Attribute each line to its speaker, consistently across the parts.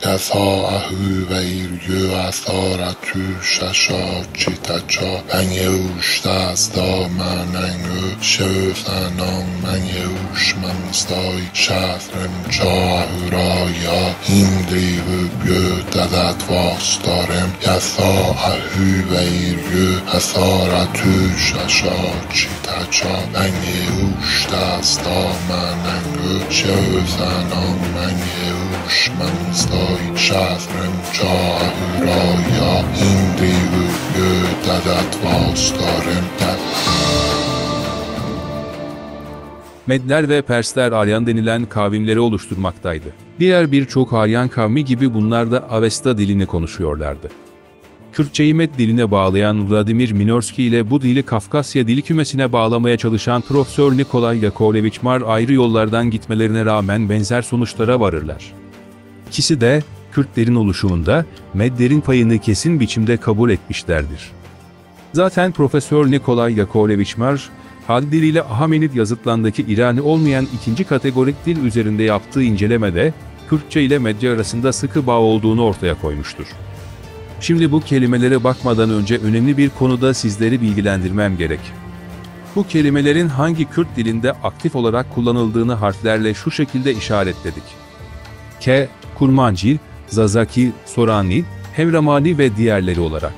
Speaker 1: Yasahu ve irgü asaratü şaşaçı taça ben yevuştaz da manengü şöfenang ben yevuşmamstay şatrım çahuraya hindrivu gödadat vastarım yasahu ve irgü asaratü şaşaçı taça ben yevuştaz da manengü şöfenang ben yevuşmamstay şatrım çahuraya hindrivu gödadat vastarım.
Speaker 2: Medler ve Persler Aryan denilen kavimleri oluşturmaktaydı. Diğer birçok Aryan kavmi gibi bunlar da Avesta dilini konuşuyorlardı. Kürtçeyi Med diline bağlayan Vladimir Minorski ile bu dili Kafkasya dili kümesine bağlamaya çalışan Profesör Nikolay Yakovlevich Mar ayrı yollardan gitmelerine rağmen benzer sonuçlara varırlar. İkisi de Kürtlerin oluşumunda Medlerin payını kesin biçimde kabul etmişlerdir. Zaten Profesör Nikolay Yakovlevich Mar, Halk diliyle Ahamenid yazıtlarındaki İrani olmayan ikinci kategorik dil üzerinde yaptığı incelemede, Kürtçe ile Medce arasında sıkı bağ olduğunu ortaya koymuştur. Şimdi bu kelimelere bakmadan önce önemli bir konuda sizleri bilgilendirmem gerek. Bu kelimelerin hangi Kürt dilinde aktif olarak kullanıldığını harflerle şu şekilde işaretledik. K, Kurmancı, Zazaki, Sorani, Hevramani ve diğerleri olarak.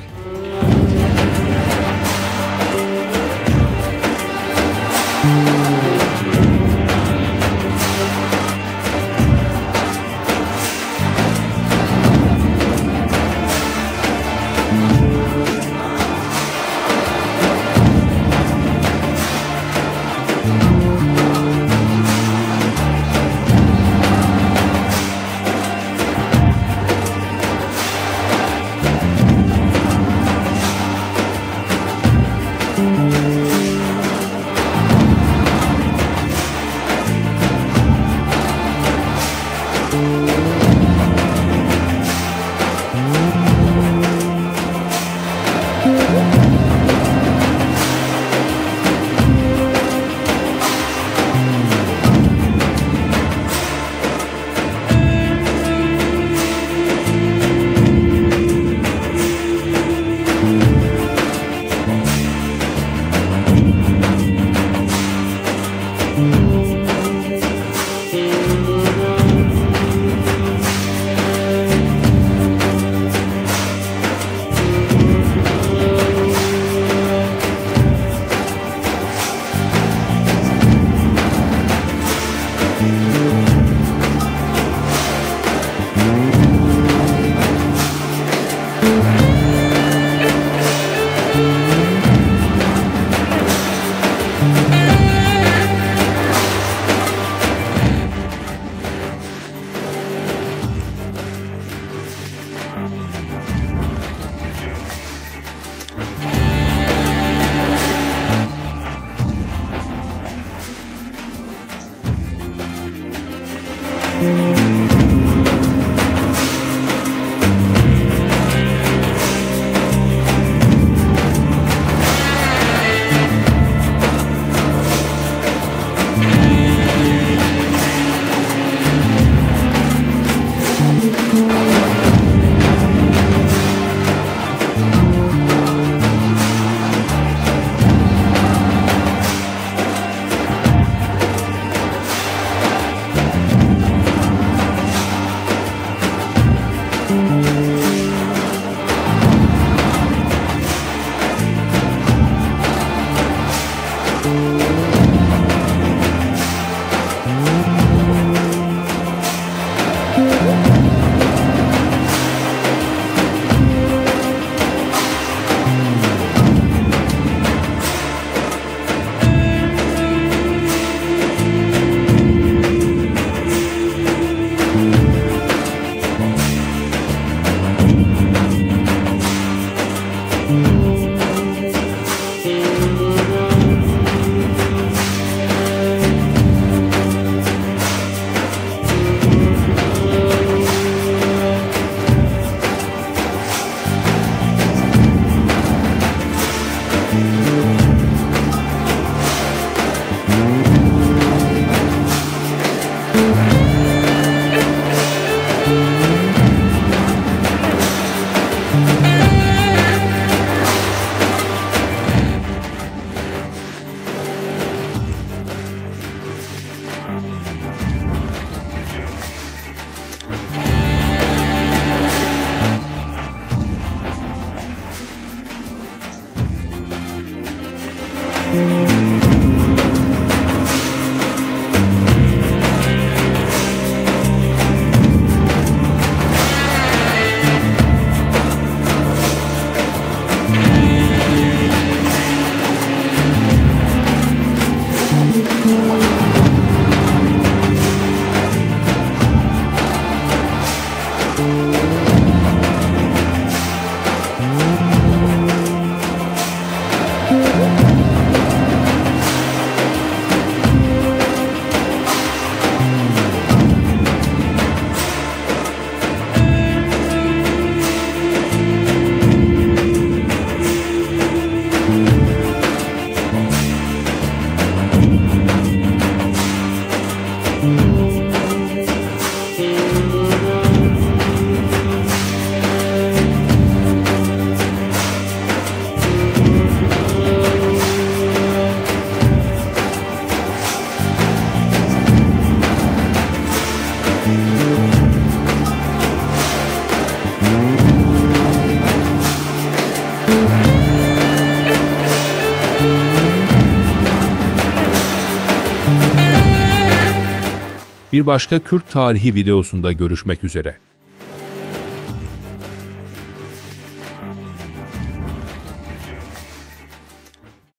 Speaker 2: Bir başka Kürt tarihi videosunda görüşmek üzere.